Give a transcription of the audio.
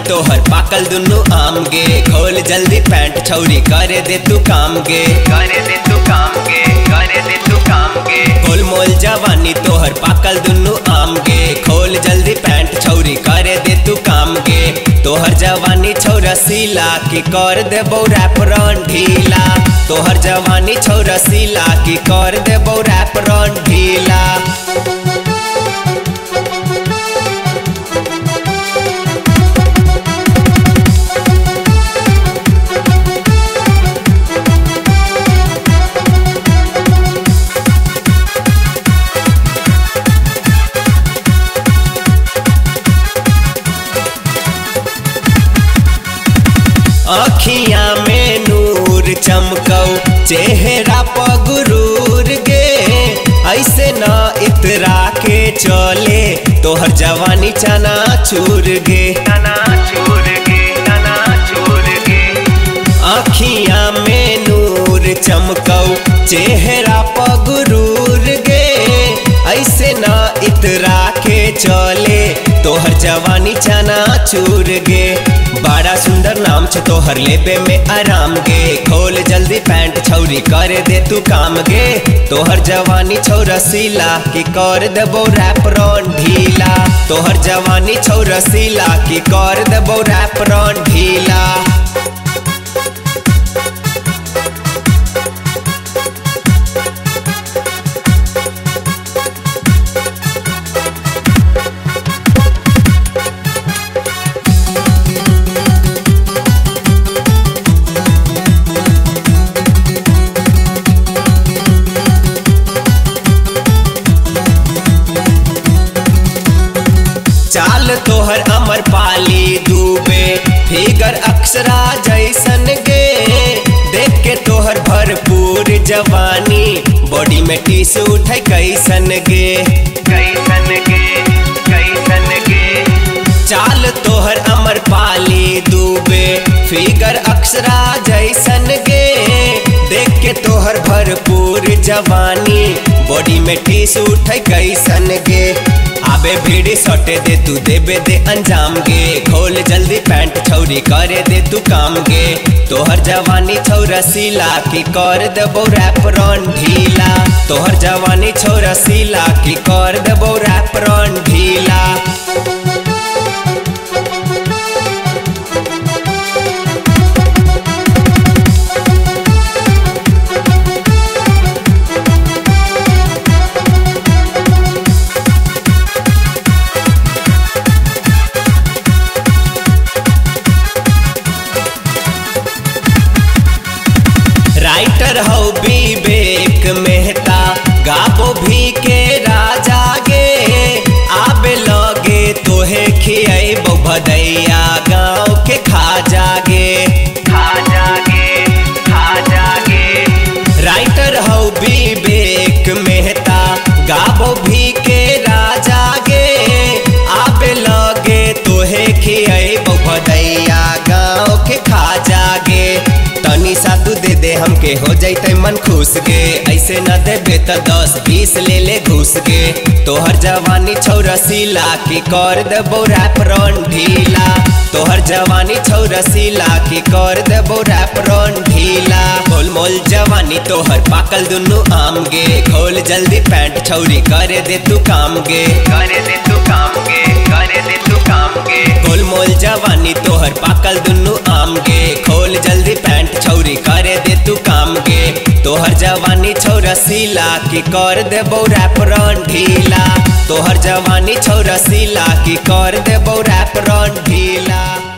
तोहर पाकल दुनु आम गे। खोल जल्दी पैंट छौरी करे दे तू काम गे, करे दे तू काम गे, करे दे तू काम गे। गोल मोल जवानी तोहर पाकल दुनु आम गे। खोल जल्दी पैंट छौरी करे दे तू काम गे। तोहर जवानी छौरा सीला की कर दे रैप रन ढीला। तोहर जवानी छौरा सीला की कर दे रैप रन ढीला। अखियां में नूर चमकौ चेहरा पर गुरूर गे। ऐसे न इतरा के चले तोहर जवानी चना चूर गे, चना चूर गे, चना चूर गे। अखियां में नूर चमकौ चेहरा पर गुरूर गे। ऐसे न इतरा के चले तोहर जवानी चना चूर गे। बड़ा सुंदर नाम छ तोहर लेबे में आराम गे। खोल जल्दी पैंट छौरी करे दे तू काम गे। तोहर जवानी छौरा सीला की कर देबो रैप रन ढीला। तोहर जवानी छौरा सीला की कर देबो रैप रन ढीला। चाल तोहर अमर पाली दूबे फिगर अक्षरा जैसन गे। देख के तोहर भरपूर जवानी बॉडी में टीसू उठे कैसन गे, कैसन गे, कैसन गे। चाल तोहर अमर पाली दूबे फिगर अक्षरा जैसन गे। देख के तोहर भरपूर जवानी बॉडी में टीसू उठे कैसन गे। आबे भीड़ी सटे दे तू देबे दे अंजाम गे। खोल जल्दी पैंट छौरी करे दे तू काम गे। तोहर जवानी छौरा सीला की कर देबो रैप रन ढीला। तोहर जवानी छौरा सीला की कर देबो रैप रन ढीला। राइटर हो विवेक मेहता गाबो भी के राजा गे। आबे लगे तोहे खियाबो भदैया गाँव के खाजा गे, खाजा गे, खाजा गे। राइटर हो विवेक मेहता गाबो भी के राजा गे। आबे लगे तोहे खियाबो भदैया गाँव के खाजा गे। तनी सा तू दे दे हमके हो जाते मन खुश गे। ऐसे न देबे त 10-20 ले ले घुस गे। तोहर जवानी छौरा सीला की कर देबो रैप रन ढीला। तोहर जवानी छौरा सीला की कर देबो रैप रन ढीला। गोल मोल जवानी तोहर पाकल दुनु आम गे। खोल जल्दी पैंट छौरी करे दे तू काम गे, करे दे तू काम गे, करे दे तू काम गे। गोल मोल जवानी तोहर पाकल दुनु आम गे। खोल जल्दी पैंट छौरी करे दे तू काम गे। तोहर जवानी छौरा सीला की कर देबो रैप रन ढीला। तोहर जवानी छौरा सीला की कर देबो रैप रन ढीला।